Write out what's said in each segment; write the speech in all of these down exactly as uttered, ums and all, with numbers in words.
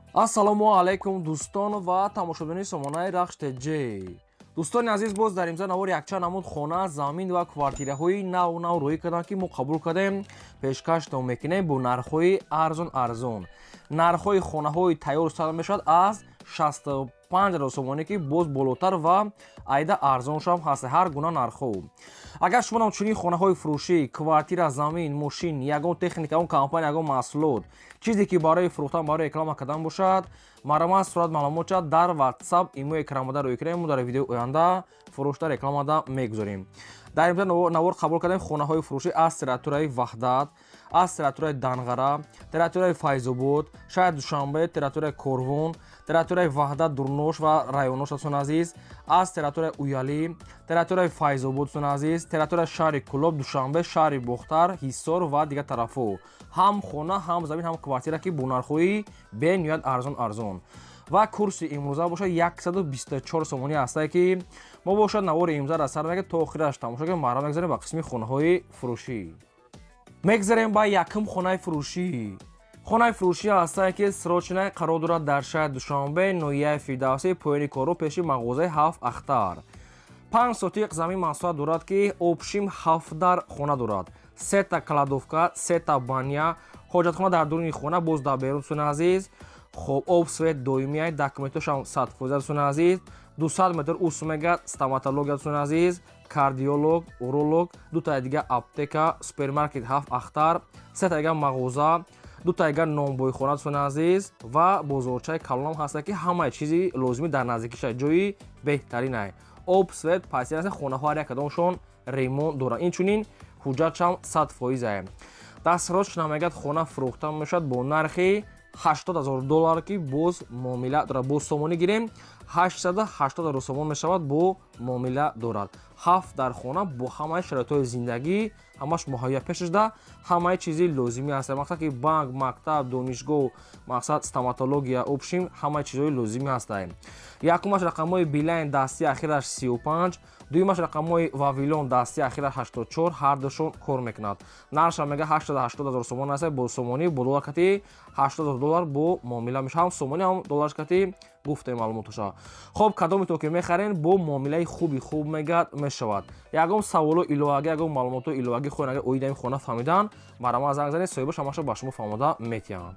ассалому алайкум дӯстон ва тамошобини сомонаи рахш теҷ. дӯстони азиз, боз дар имза навори якчанд намуд хона, замин ва квартираҳои нав нав рӯй карданд ки мо қабул кардем пешкаштон мекунем бо нархҳои арзон арзон. нархҳои хонаҳои тайёр сар мешавад аз шасту панҷ ҳазор сомонӣ ки боз болотар ва айда арзоншам ҳаст ҳар гуна нархҳо. агар шумо намчунин хонаҳои фурӯшӣ, квартира, замин, мошин, ягон техника, ягон компания, ягон маҳсулот, чизе ки барои фурӯхтан, барои реклама кардан бошад, марама сурат маълумот шад дар WhatsApp имо экранмада рӯй кунем. Мо дар видеои оянда фурӯшта рекламада мегузорем. дар имза навор қабул кардем хонаҳои фурӯшӣ аз территорияи Ваҳдат, аз территорияи Данғара, территорияи Файзобод, шаҳри Душанбе, территорияи Корвон, территорияи Ваҳдат, Дурнош ва районош дӯстон азиз, аз территорияи Уялӣ, территорияи Файзобод дӯстон азиз, территорияи шаҳри Кӯлоб, Душанбе, шаҳри Бохтар, Ҳисор ва дигар тарафҳо. ҳам хона, ҳам замин, ҳам квартира ки бо нархҳои бениҳоят арзон арзон. ва курси имрӯза бошад яксаду бисту чор сомонӣ ҳастае ки мо бошад навори имзара сар мегирд то охираш тамошо кунем. марҳам мегзарем ба қисми хонаҳои фурӯшӣ. мегзарем ба якум хонаи фурӯшӣ. хонаи фурӯшӣ ҳастае ки срочна қарор дорад дар шаҳри Душанбе, ноҳияи Фирдавсӣ, поёни кору пеши мағозаи ҳафт ахтар. панҷ сотиқ замин маҳсулат дорад ки обшим ҳафт дар хона дорад. сета кладовка, сета баня, ҳоҷатхона дар дуруни хона, боз дар берун дӯстон азиз. хоб об свет доимия, документошам сад фоиза дӯстон азиз. дусад метр ус мегад, стоматология дӯстон азиз, кардиолог, уролог, дута дигар аптека, супермаркет ҳафт ахтар, сета дигар мағоза, дута дигар нонбойхона дӯстон азиз ва бозорчаи калонам ҳаста ки ҳамаи чизи лозимӣ дар наздикиша ҷои беҳтаринае. об свет пайсиан хонаҳо ҳар як кадомшон ремонт дорад. инчунин ҳуҷҷатшам сад фоизае. дастсрочна мегад хона фурӯхта мешавад бо нархи ҳаштод ҳазор доллар ки боз муомила дорад. бо сомонӣ гирем ҳаштсаду ҳаштод ҳазор сомон мешавад, бо муомила дорад. ҳафт дар хона бо ҳамаи шароитҳои зиндагӣ ҳамаш муҳайё пеш шуда, ҳамаи чизи лозимӣ аст. мақсад ки банк, мактаб, донишгоҳ, мақсад стоматология, обшим ҳамаи чизҳои лозимӣ ҳастанд. якумаш рақамҳои Билайн дасти ахираш сию панҷ, дуюмаш рақамҳои Вавилон дасти ахираш ҳаштоду чор, ҳардушон кор мекунад. нархша мега ҳаштоду ҳаштод ҳазор сомон аст бо сомонӣ, бо доллар кати ҳаштод ҳазор доллар бо муомила мешавад. ҳам сомонӣ, ҳам долларш кати гуфтем маълумоташа. хоб кадомитон ки мехарен бо муомилаи хуби хуб мегад мешавад. ягон саволо иловагӣ, ягон маълумото иловагӣ хоҳед, агар оида ин хона фаҳмидан, марама занг занед, соҳибаш ҳамаша ба шумо фаҳмода метиҳанд.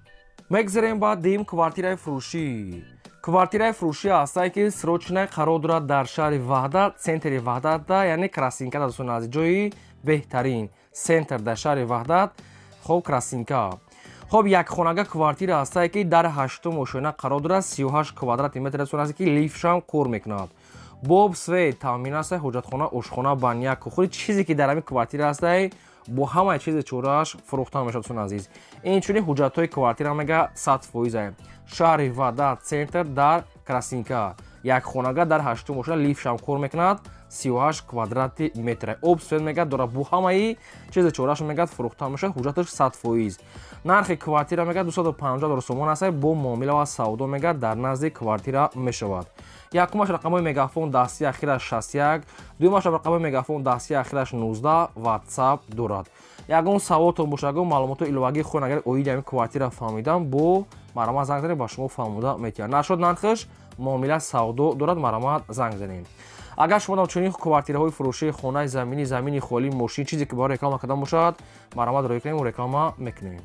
мегзарем ба дим квартираи фурӯшӣ. квартираи фурӯшӣ ҳастае ки срочна қарор дорад дар шаҳри Ваҳдат, центри Ваҳдатда, яъне Красинка дӯстон азиз, ҷои беҳтарин. центр дар шаҳри Ваҳдат, хоб Красинка. хоб якхонага квартира ҳастае ки дар ҳаштум ошона қарор дорад, сию ҳашт квадрати метр дӯстон азиз ки лифтшам кор мекунад. боб свет таъмин аст, ҳоҷатхона, ошхона, баня, кухони чизе ки дар ҳамин квартира ҳастае бо ҳамаи чизи чорааш фурӯхта мешавад дӯстон азиз. инчунин ҳуҷҷатҳои квартира мега сад фоизае. шаҳри Ваҳдат, центр дар Красинка. якхонага дар ҳаштум ошона лифтшам кор мекунад, сию ҳашт квадрати метр. об свет мегад дорад, бо ҳамаи чизи чорааш мегад фурӯхта мешавад, ҳуҷҷаташ сад фоиз. нархи квартира мегад дусаду панҷоҳ ҳазор сомон аст, бо муомила ва савдо мегад дар назди квартира мешавад. якумаш рақамҳои мегафон дасти ахираш шасту як, дуюмаш рақамҳои мегафон дасти ахираш нуздаҳ, WhatsApp дорад. ягон саволтон бошад, ягон маълумоти иловагӣ хоҳед, агар оиди ҳамин квартира фаҳмидан, бо марама занг занед, ба шумо фаҳмода метиҳад. нашуд нархаш муомила савдо дорад, марама занг занед. агар шумо чунин квартираҳои фурӯшии хонаи заминӣ, замини холӣ, мошин, чизе ки барои реклама кардан бошад, марама рӯй кунем, реклама мекунем.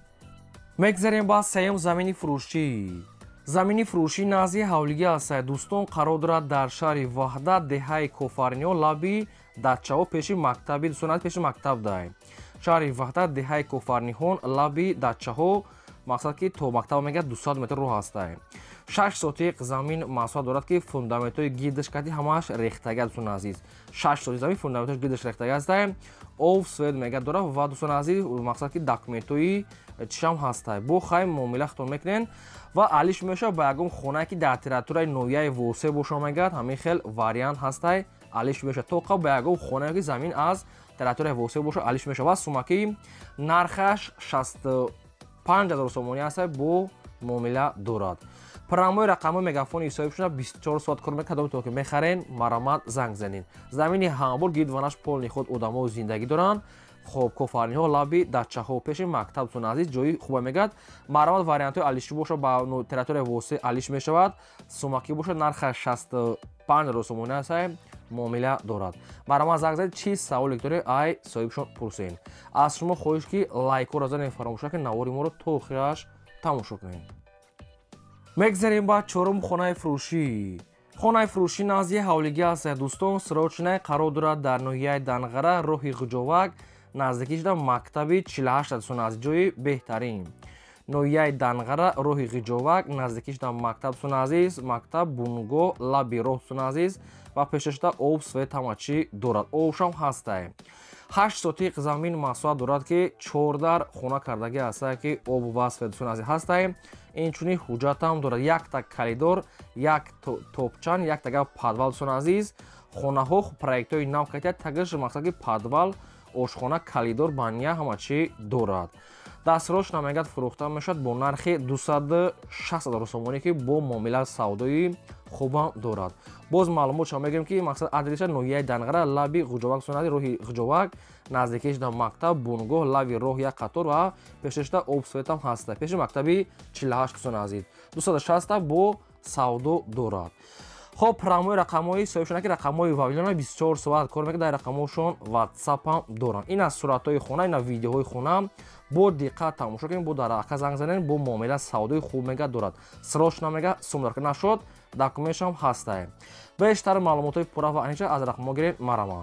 мегзарем ба сеюм замини фурӯшӣ. замини фурӯшӣ назди ҳавлигӣ ҳастае. дӯстон қарор дорад дар шаҳри Ваҳдат, деҳаи Кофарниҳо, лаби датчаҳо, пеши мактаби дӯстон азиз, пеши мактаб дай. шаҳри Ваҳдат, деҳаи Кофарниҳон, лаби датчаҳо, мақсад ки то мактаб мегад дусад метр роҳ ҳастае. шаш сотиқ замин маҳсулат дорад ки фундаментҳои гирдаш кати ҳамааш рехтага дӯстон азиз. шаш сотиқ замин фундаментҳои гирдаш рехтага ҳастае. об свет мегад дорад ва дӯстон азиз, мақсад ки документҳои чишам ҳастае. бо хай муомила хитон мекунен ва алиш мешавад ба ягон хонае ки дар территорияи ноҳияи восеъ боша мегад. ҳамин хел вариант ҳастае, алиш мешавад то қабл ба ягон хонае ки замин аз территорияи восеъ боша алиш мешавад. сумаки нархаш шасту панҷ ҳазор сомонӣ ҳастае, бо муомила дорад. промои рақамҳои мегафони ҳисобшуда бисту чор соат кор мекунад. кадомитон ки мехарен, маромад занг занед. замини Ҳамбург гирд ванаш полни худ одамо зиндагӣ доранд. хоб кофарниҳо лаби дачаҳо пеши мактаб дӯстон азиз ҷои хуба мегӯяд. марамад вариантҳои алиши боша ба территорияи восеъ алиш мешавад. сумакӣ боша нарха шасту панҷ ҳазор сомона ҳастае муомила дорад. марамад занг занед чӣ саволе доред ай соҳибшон пурсен. аз шумо хоҳиш ки лайкҳоро занед фаромӯш накунед, навори моро то охираш тамошо кунед. мегзарем ба чорум хонаи фурӯшӣ. хонаи фурӯшӣ назди ҳавлигӣ аст дӯстон. сирочинаи қарор дорад дар ноҳияи Данғара, роҳи Ғуҷовак, наздикӣ шуда мактаби чилу ҳашт дӯстон азиз, ҷои беҳтарин. ноҳияи Данғара, роҳи Ғуҷовак, наздикӣ шуда мактаб дӯстон азиз, мактаб бунгоҳ лаби роҳ дӯстон азиз ва пешашуда об свет ҳама чӣ дорад. обшам ҳастае. ҳашт сотиқ замин масоҳат дорад ки чордар хона кардагӣ ҳастае ки об ва свет дӯстон азиз ҳастае. инчунин ҳуҷҷатам дорад. як так калидор, як топчан, як тага падвал дӯстон азиз. хонаҳо проектҳои нав кардид тагаш мақсад ки падвал, ошхона, калидор, баня ҳама чӣ дорад. дастрош намегад фурӯхта мешавад бо нархи дусаду шаст ҳазор сомонӣ ки бо муомила савдои хубам дорад. боз маълумотшо мегӯем ки мақсад адреса ноҳияи Данғара, лаби Ғуҷовак дӯстон азиз, роҳи Ғуҷовак, наздикӣ шуда мактаб бунгоҳ лави роҳ як қатор ва пешашуда об светам ҳаста. пеши мактаби чилу ҳашт дӯстон азиз дусаду шаст бо савдо дорад. хоб рамои рақамҳои соҳибшона ки рақамҳои вавилона двадцать четыре соат кор мекунад. дар рақамҳошон ватсапам доранд. ин аз суратҳои хона, ин аз видеоҳои хона. бо диққат тамошо кунед, бо дар рақа занг занед, бо муомила савдои хуб мега дорад. сроч намега сумдар нашуд, документшам ҳастае. бештар маълумотҳои пурра ва аниша аз рақамҳо гиред марама.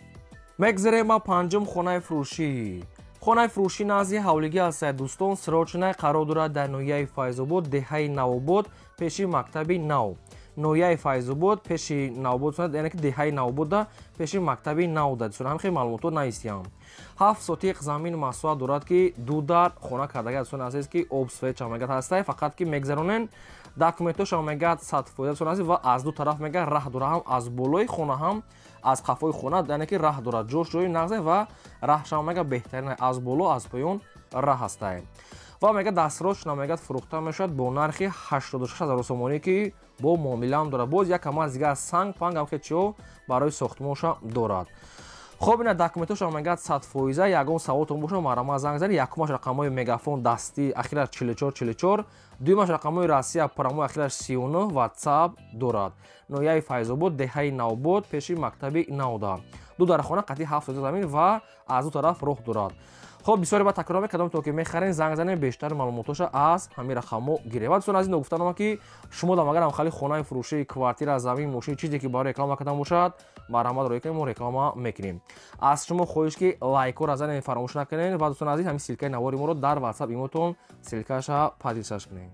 мегзарем ба панҷум хонаи фурӯшӣ. хонаи фурӯшӣ назди ҳавлигӣ аст дӯстон. сирочинаи қарор дорад дар ноҳияи Файзобод, деҳаи Навобод, пеши мактаби нав. ноҳияи Файзобод, пеши Навобод, яъне ки деҳаи Навобода, пеши мактаби нав да. дӯстон ҳамин хеле маълумото наистиям. ҳафт сотиқ замин масоҳат дорад ки ду дар хона кардагӣ дӯстон азиз ки об светшам мегад ҳастае. фақат ки мегзаронен документошам мегад сад фоиза дӯстон азиз ва аз ду тараф мега раҳ дора, ҳам аз болои хона ҳам аз қафои хона, яъне ки раҳ дорад. ҷош ҷои нағзе ва раҳшам мега беҳтарин аз боло аз поён раҳ ҳастае. ва мега дастроч намегад фурӯхта мешавад бо нархи ҳаштоду шаш ҳазор сомонӣ ки бо муомилаам дорад. боз як кам аз дигар санг панг ам хечиҳо барои сохтмонша дорад. хоб ина документошам мегад сад фоиза. ягон саволтон боша марама занг занед. якумаш рақамҳои мегафон дастӣ ахираш чилу чор чилу чор, дуюмаш рақамҳои Россия промои ахираш сию нӯҳ ватсап дорад. ноҳияи Файзобод, деҳаи Навобод, пеши мактаби навда. ду дар хона қатъи ҳафт сотиқ замин ва аз ду тараф роҳ дорад. хоб бисёре ба такрор мекардам то ки мехарен занг занед бештари маълумотоша аз ҳамин рақамҳо гиред. ва дӯстон азиз нагуфтанама ки шумо дар магарам хали хонаи фурӯшӣ, квартира, замин, мошин чизе ки барои реклама кардан бошад марҳамат роӣ кунед, мо реклама мекунем. аз шумо хоҳиш ки лайкҳоро занед фаромӯш накунед ва дӯстон азиз ҳамин силкаи навори моро дар ватсап имотон силкаша падисаш кунед.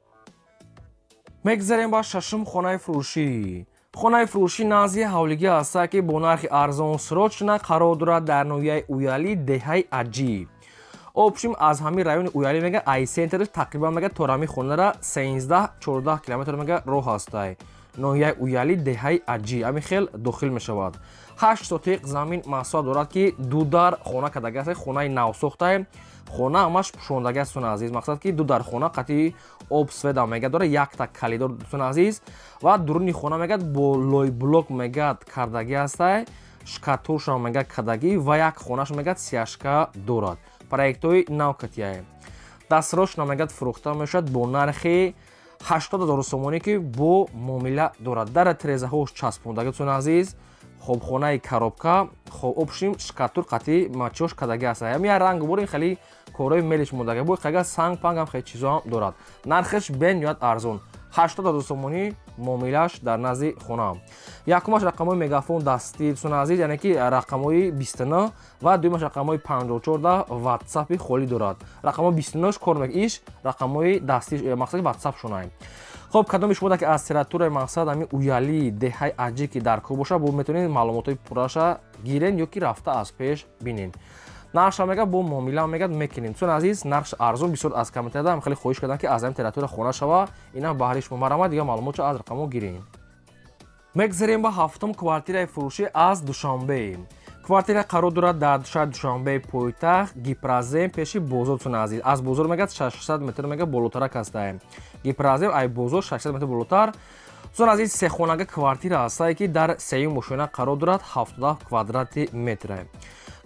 мегзарем ба шашум хонаи фурӯшӣ. хонаи фурӯшӣ назди ҳавлигӣ аст ки бо нархи арзон сирочина қарор дорад дар ноҳияи Уялӣ, деҳаи Аҷиб. обшим аз ҳамин райони Уялӣ мега айсентер тақрибан мега то рами хонара сенздаҳ чордаҳ километр мега роҳ ҳастае. ноҳияи Уялӣ, деҳаи Аҷиб ҳамин хел дохил мешавад. ҳашт сотиқ замин масоҳат дорад ки ду дар хона кардагӣ аст. хонаи навсохтае. хона ҳамаш пӯшондагӣ аст дӯстон азиз. мақсад ки ду дар хона қатъи об сведа мегад дорад. як так калидор дӯстон азиз ва дуруни хона мегад бо лой блок мегад кардагӣ астае. шкатуршам мегад кардагӣ ва як хонаш мегад сиашка дорад. проектҳои нав катияе. дастрош намегад фурӯхта мешавад бо нархи ҳаштод ҳазор сомонӣ ки бо муомила дорад. дар трезаҳош часпондагӣ дӯстон азиз. хобхонаи коробка, хоб обшим шкатур қатъи мачиҳош кардагӣ аст. ҳамин ранг бори хеле корои мелиш мондагӣ бо қага санг панг ам хеле чизоам дорад. нархаш бен ёд арзон. ҳаштод ҳазор сомонӣ муомилаш дар назди хона. якумаш рақамҳои мегафон дастӣ дӯстон азиз, яъне ки рақамҳои бисту нӯҳ ва дуюмаш рақамҳои панҷоҳу чордаҳ ватсапи холӣ дорад. рақамҳои бисту нӯҳш кор мекунад, иш рақамҳои дастӣ мақсади ватсап шунае. хоб кадоми шумо ки аз территорияи мақсад ҳамин Уялӣ, деҳаи Аҷиб ки дар кор боша бо метавонед маълумотҳои пурраша гирен ё ки рафта аз пеш бинен. нарша мега бо муомила мегад мекунем. дӯстон азиз нарш арзон бисёр аз камитада ам хеле хоҳиш кардам ки аз ҳамин территория хона шава. инам баҳри шумо марама дига маълумотша аз рақамҳо гирем. мегзарем ба ҳафтум квартираи фурӯшӣ аз Душанбе. квартира қарор дорад дар шаҳри Душанбеи пойтахт, Гипразем, пеши бозор дӯстон азиз. аз бозор мегад шашсад метр мега болотарак астае. Гипразем ай бозор шашсад метр болотар. дӯстон азиз сехонага квартира астае ки дар сеюм мошина қарор дорад ҳафтодаҳ квадрати метре.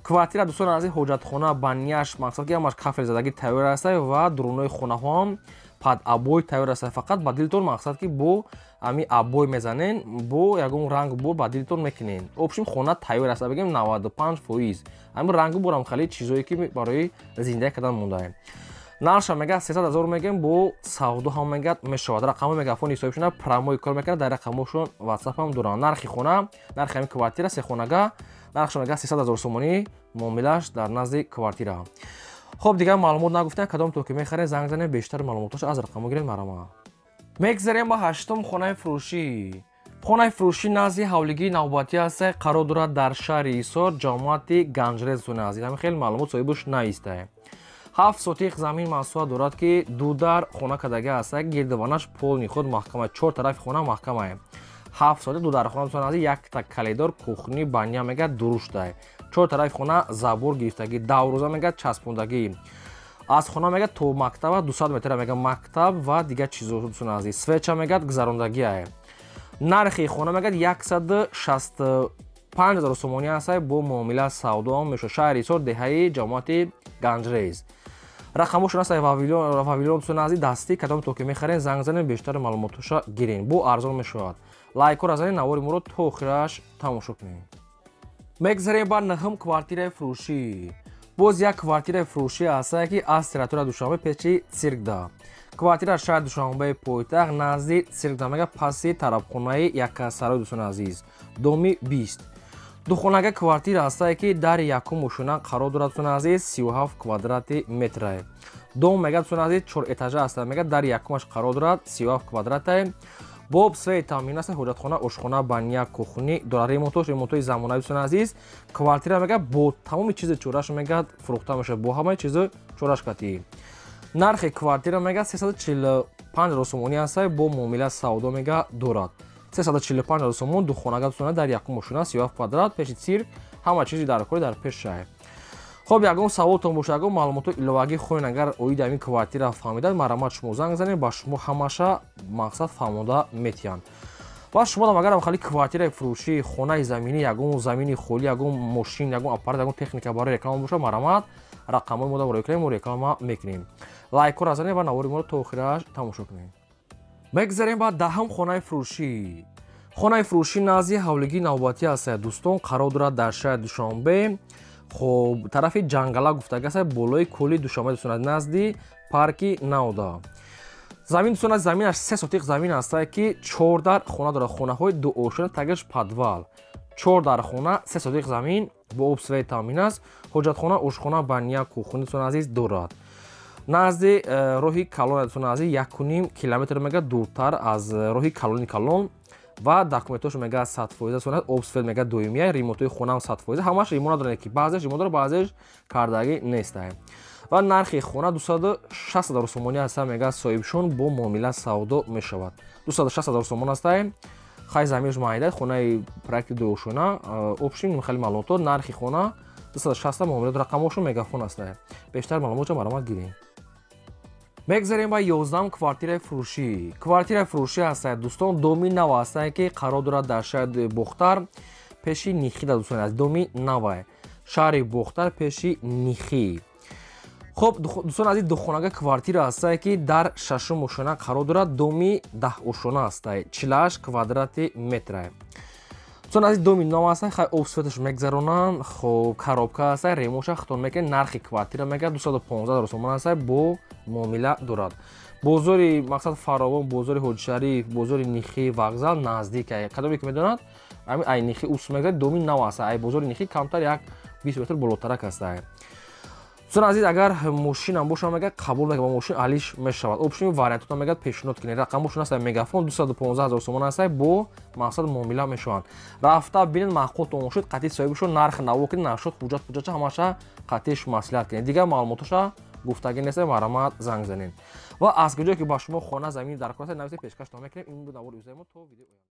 квартира дӯстон азиз ҳоҷатхона ба ниаш мақсад ки ҳамаш кафел задагӣ тайёр аст ва дурунои хонаҳоам пад абой тайёр аст. Фақат ба дилтон мақсад ки бо ами абой мезанен бо ягон ранг бор ба дилтон мекунен. Обшим хона тайёр аст бигем наваду панҷ фоиз. Ами ранг борам хали чизое ки барои зиндагӣ кардан мондаем. Нарша мега сесад ҳазор мегем бо савдо ҳам мега мешавад. Рақамо мегафони ҳисобшона прамои кор мекунад дар рақамошон WhatsApp ҳам дорам. Нархи хона, нархи ами квартира се хонага, нархш мега сесад ҳазор сомонӣ муомилаш дар назди квартира. Хоб дигар маълумот нагуфтем, кадом то ки мехарем занг занем бештар маълумоташ аз рақамо гирем марама. Мегзарем ба ҳаштум хонаи фурӯшӣ. Хонаи фурӯшӣ назди ҳавлигии навбатӣ аст, қарор дорад дар шаҳри Ҳисор, ҷамоати Ганҷрез назди. Ҳамин хеле маълумот соҳибуш наистае. ҳафт сотиқ замин маҳсулот дорад ки ду дар хона кардага аст, гирдиванаш полни худ маҳкама, чор тарафи хона маҳкамае. ҳафт сотиқ ду дар хона назди якта каледор кухни баня мега дуруштае. чор тарафи хона забор гирифтагӣ, даврӯза мега часпондагӣ. аз хона мега то мактаба дусад метра мега мактаб ва дигар чизо назди. Свеча мега гузарондагие. нархи хона мега яксаду шасту панҷ ҳазор сомонӣ аст бо муомила савдо мешо. шаҳри Ҳисор, деҳаи ҷамоати Ганҷрез. рақамошон аст павилион назди дастӣ, кадом то ки мехарем занг занем бештар маълумотоша гирен. бо арзон мешавад. лайко разанем, навори моро то охираш тамошо кунем. мегзарем ба наҳум квартираи фурӯшӣ. боз як квартираи фурӯшӣ аст ки аз территорияи Душанбе пеши Циркда. квартира шаҳри Душанбеи пойтахт назди Циркда мега паси тарабхонаи якасарои дӯстон азиз. доми бист. духонага квартира аст ки дар якум ошуна қарор дорад дӯстон азиз, сию ҳафт квадрати метрае. дом мега дӯстон азиз чор этажа аст мега дар якумаш қарор дорад сию ҳафт квадрате. боб свеи таъмин аст, ҳоҷатхона, ошхона, баня, кухни дорад. ремонтош ремонтои замонави дӯстон азиз. квартира мега бо тамоми чизи чораш мега фурӯхта мешавад, бо ҳамаи чизи чораш катӣ. нархи квартира мега сесаду чилу панҷ ҳазор сомонӣ аст бо муомила савдо мега дорад. сесаду чилу панҷ ҳазор сомон духонага дӯстон дар якум ошуна, сию ҳафт квадрат, пеши цирк, ҳама чизи дар кори дар пешае. хоб ягон саволтон боша, ягон маълумоти иловагӣ хоҳен агар оиди ҳамин квартира фаҳмидад, марамат шумо занг занед, ба шумо ҳамаша мақсад фаҳмода метиҳанд. ва шумо дам агар хали квартираи фурӯшӣ, хонаи заминӣ, ягон замини холӣ, ягон мошин, ягон аппарат, ягон техника барои реклама боша, марамат рақамои мо дам рӯй мо реклама мекунем. лайко разанем ва навори моро то охираш тамошо кунем. мегзарем ба даҳум хонаи фурӯшӣ. хонаи фурӯшӣ назди ҳавлигии навбатӣ аст дӯстон, қарор дорад дар шаҳри Душанбе. хоб тарафи ҷангала гуфтага аст, болои кӯли Душанбе дӯстон назди парки Науда. замин дӯстон аст, заминаш се сотиқ замин аст ки чор дар хона дорад, хонаҳои ду ошона, тагаш подвал. чор дар хона, се сотиқ замин бо обсвеи таъмин аст, ҳоҷатхона, ошхона, баня, кухни дӯстон азиз дорад. назди роҳи Калон дӯстон азиз яку ним километр мега дуртар аз роҳи Калони Калон ва документош мега сад фоиз аст, обсвет мега доимия, ремонтои хонаам сад фоиз, ҳамаш ремонт надорад ки баъзеш ремонт дорад, баъзеш кардагӣ нестае. ва нархи хона дусаду шаст ҳазор сомонӣ аст мега соҳибшон бо муомила савдо мешавад. дусаду шаст ҳазор сомон аст, хай заминаш маҳида, хонаи проекти дуошона, обшим хеле маълумотот, нархи хона дусаду шаст муомилот, рақамошон мегафон аст. бештар маълумотро маромат гирем. мегзарем ба ёздаҳум квартираи фурӯшӣ. квартираи фурӯшӣ аст дӯстон, доми нав аст ки қарор дорад дар шаҳри Бохтар пеши Нихида дӯстон аст. доми навае шаҳри Бохтар пеши Нихӣ. хоб дӯстон азиз, духонага квартира аст ки дар шашум ошона қарор дорад, доми даҳ ошона аст, чилу ҳашт квадрати метрае. дӯстон азиз, доми нав аст, хай обсветаш мегзаронанд, хоб коробка аст, ремонтша хитон мекунед. нархи квартира мега дусаду понздаҳ ҳазор сомон аст бо муомила дорад. бозори мақсад фаровон, бозори ҳоҷишариф, бозори Нихӣ, вокзал наздик ай. кадоме ки медонад ами ай Нихӣ ус мегзаред, доми нав аст, ай бозори Нихӣ камтар як бист метр болотарак аст. дӯстон азиз, агар мошинам боша мега қабул мега, ба мошин алиш мешавад. обшими вариантотам мега пешниҳод кунед. рақамошон аст мегафон дусаду понздаҳ ҳазор сомон аст бо мақсад муомила мешаванд. рафта бинед, маъқултон шуд, қатъи соҳибшон нарх наво кунед, нашуд хуҷат хуҷатша ҳамаша қатъиш маслиҳат кунед. дигар маълумотоша гуфтагӣ нест, марамат занг занед. ва аз куҷое ки ба шумо хона замин дар кор аст, нависед пешкаштон мекунем. ин буд навори ӯзаи мо то видео.